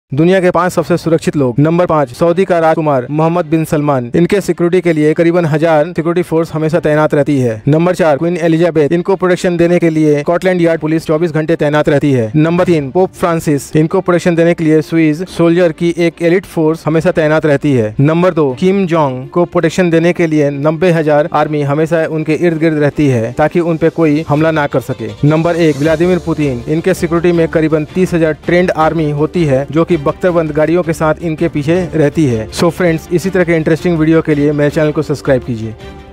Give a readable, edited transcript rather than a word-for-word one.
दुनिया के 5 सबसे सुरक्षित लोग। नंबर 5, सऊदी का राजकुमार मोहम्मद बिन सलमान। इनके सिक्योरिटी के लिए करीबन 1000 सिक्योरिटी फोर्स हमेशा तैनात रहती है। Number 4, Queen Elizabeth. इनको प्रोटेक्शन देने के लिए स्कॉटलैंड यार्ड पुलिस 24 घंटे तैनात रहती है। Number 3, Pope Francis. इनको प्रोटेक्शन देने के लिए स्विस सोल्जर की एक एलिट फोर्स हमेशा तैनात रहती है। नंबर 2, किम जोंग को प्रोटेक्शन देने के लिए 90,000 आर्मी हमेशा उनके इर्द गिर्द रहती है ताकि उन पे कोई हमला ना कर सके। Number 1, Vladimir Putin. इनके सिक्योरिटी में करीबन 30,000 ट्रेंड आर्मी होती है जो कि बख्तरबंद गाड़ियों के साथ इनके पीछे रहती है। सो फ्रेंड्स, इसी तरह के इंटरेस्टिंग वीडियो के लिए मेरे चैनल को सब्सक्राइब कीजिए।